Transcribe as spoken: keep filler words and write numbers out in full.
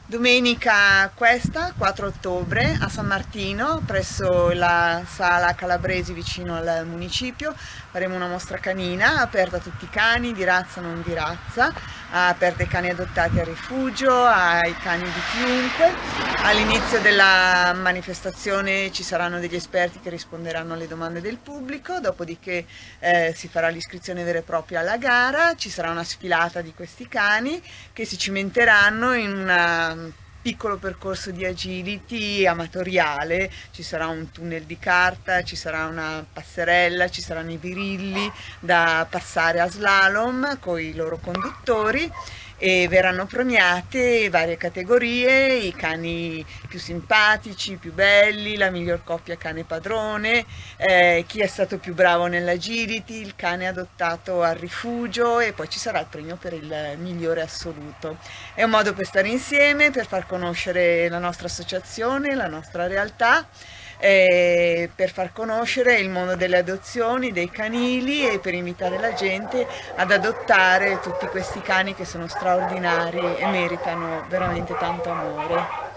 Domenica questa, quattro ottobre, a San Martino, presso la Sala Calabresi vicino al municipio, faremo una mostra canina aperta a tutti i cani, di razza non di razza, aperta ai cani adottati a rifugio, ai cani di chiunque. All'inizio della manifestazione ci saranno degli esperti che risponderanno alle domande del pubblico, dopodiché eh, si farà l'iscrizione vera e propria alla gara, ci sarà una sfilata di questi cani che si cimenteranno in una piccolo percorso di agility amatoriale. Ci sarà un tunnel di carta, ci sarà una passerella, ci saranno i birilli da passare a slalom con i loro conduttori e verranno premiate varie categorie, i cani più simpatici, più belli, la miglior coppia cane padrone, eh, chi è stato più bravo nell'agility, il cane adottato al rifugio e poi ci sarà il premio per il migliore assoluto. È un modo per stare insieme, per far conoscere la nostra associazione, la nostra realtà, eh, per far conoscere il mondo delle adozioni, dei canili e per invitare la gente ad adottare tutti questi cani che sono straordinari e meritano veramente tanto amore.